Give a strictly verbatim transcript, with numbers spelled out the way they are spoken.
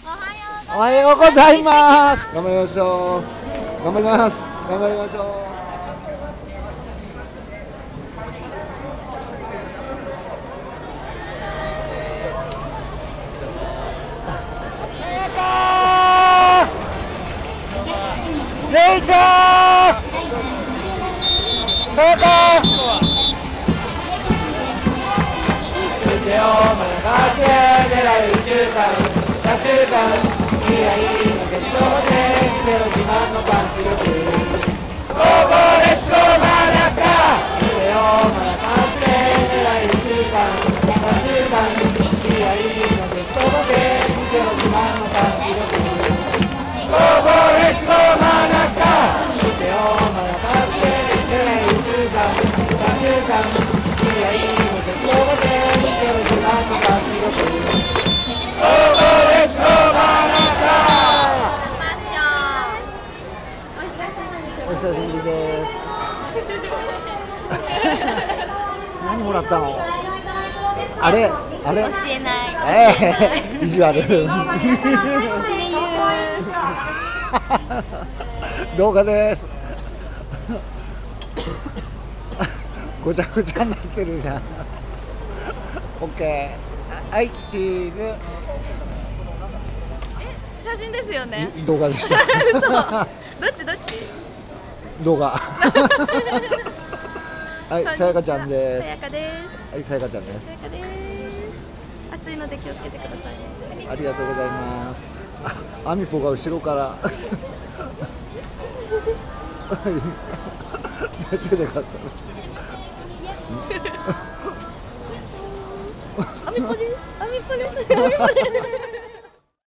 おはようございます。頑張りましょう。頑張ります。頑張りましょう。レイちゃん。どうぞ。手を回して狙う宇宙間、左中間。未来の絶望でゼロ自慢のパンチ力。ゴーゴーレッツゴーマラカ。腕をまらかして狙い宇宙間、左中間。未来の絶望でゼロ自慢のパンチ力。ゴーゴーレッツゴーマラカ。腕をまらかして狙い宇宙間、左中間。未来の絶望でゼロ自慢のパンチ力。ゴーゴーレッツゴーマラカ。お久しぶりです。何もらったの？あれ、あれ。 教えない。 ええー、意地悪。 教え言う。 動画です。ごちゃごちゃになってるじゃん。オッケー。はい、チーズ。 写真ですよね。 動画でした。 嘘。どっちどっち？ 動画。はい、さやかちゃんです。 さやかです。 はい、さやかちゃんです。 さやかです。暑いので気をつけてください。 ありがとうございます。あ、アミポが後ろから。手で買った。 アミポです。アミポです。アミポです。